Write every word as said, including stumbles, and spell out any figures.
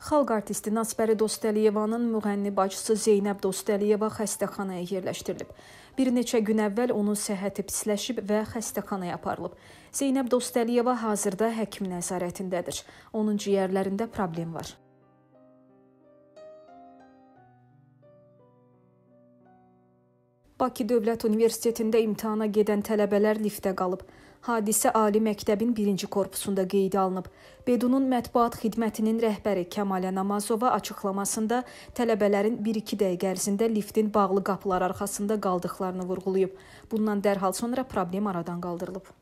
Xalq artisti Nasbəri Dostəliyevanın müğənni bacısı Zeynəb Dostəliyeva xəstəxanaya yerləşdirilib. Bir neçə gün əvvəl onun səhhəti pisləşib və xəstəxanaya aparılıb. Zeynəb Dostəliyeva hazırda həkim nəzarətindədir. Onun ciyərlərində problem var. Bakı Dövlət Universitetində imtahana gedən tələbələr liftdə qalıb. Hadisə Ali Məktəbin birinci korpusunda qeydə alınıb. Bedunun mətbuat xidmətinin rəhbəri Kəmalə Namazova açıqlamasında tələbələrin bir-iki dəqiqə ərzində liftin bağlı qapılar arxasında qaldıqlarını vurğulayıb. Bundan dərhal sonra problem aradan qaldırılıb.